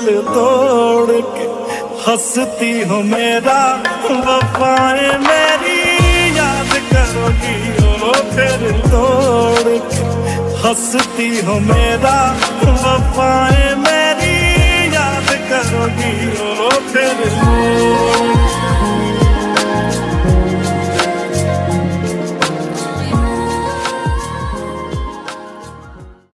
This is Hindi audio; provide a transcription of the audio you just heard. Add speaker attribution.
Speaker 1: तोड़ के हंसती हो मेरा वफाएं मेरी याद करोगी ओ फिर तोड़ के हंसती हो मेरा वफाएं मेरी याद करोगी ओ फिर